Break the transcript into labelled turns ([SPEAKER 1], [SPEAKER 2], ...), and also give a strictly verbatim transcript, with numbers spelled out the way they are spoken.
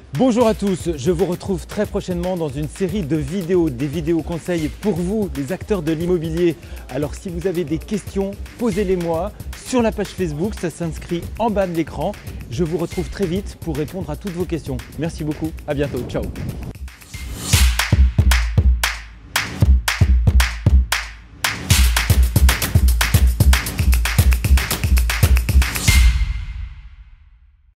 [SPEAKER 1] Bonjour à tous, je vous retrouve très prochainement dans une série de vidéos, des vidéos conseils pour vous, les acteurs de l'immobilier. Alors si vous avez des questions, posez-les moi sur la page Facebook, ça s'inscrit en bas de l'écran. Je vous retrouve très vite pour répondre à toutes vos questions. Merci beaucoup, à bientôt, ciao.